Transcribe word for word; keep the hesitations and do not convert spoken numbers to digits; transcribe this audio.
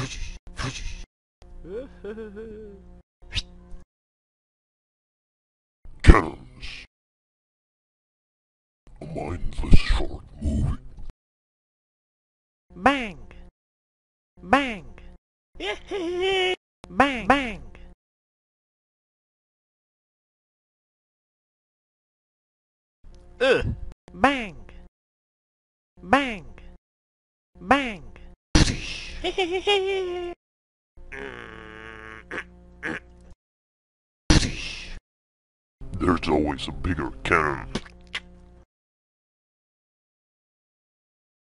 Cannons. A mindless short movie. Bang! Bang! Bang! Bang! Ugh! Bang! Bang! Bang! There's always a bigger cannon.